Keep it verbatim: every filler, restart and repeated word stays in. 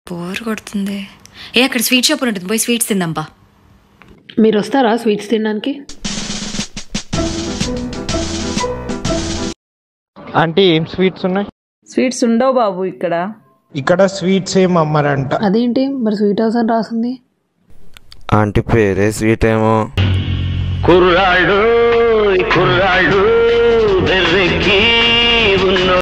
Bore కొడుతుంది. ఏ అక్కడ sweet shop ఉంటుంది, పోయి స్వీట్స్ తిందాంపా. మీరు వస్తారా స్వీట్స్ తినడానికి? అంటే ఏం స్వీట్స్ ఉన్నాయి? స్వీట్స్ ఉండవు బాబు ఇక్కడ. ఇక్కడ స్వీట్స్ ఏం అమ్మరంట. అదేంటి మరి స్వీట్ హౌస్ అని రాసింది? ఆంటీ పేరే స్వీట్ ఏమో. కుర్రాళ్ళు కుర్రాళ్ళు వెర్రెక్కి